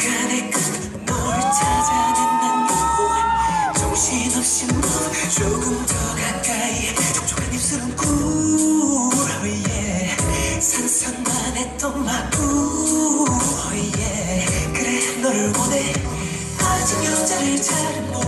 순간의 끝널 찾아낸 난 정신없이 move 조금 더 가까이 촉촉한 입술은 cool yeah. 상상만 했던 my ooh yeah. 그래 너를 원해 아직 여자를 잘 모르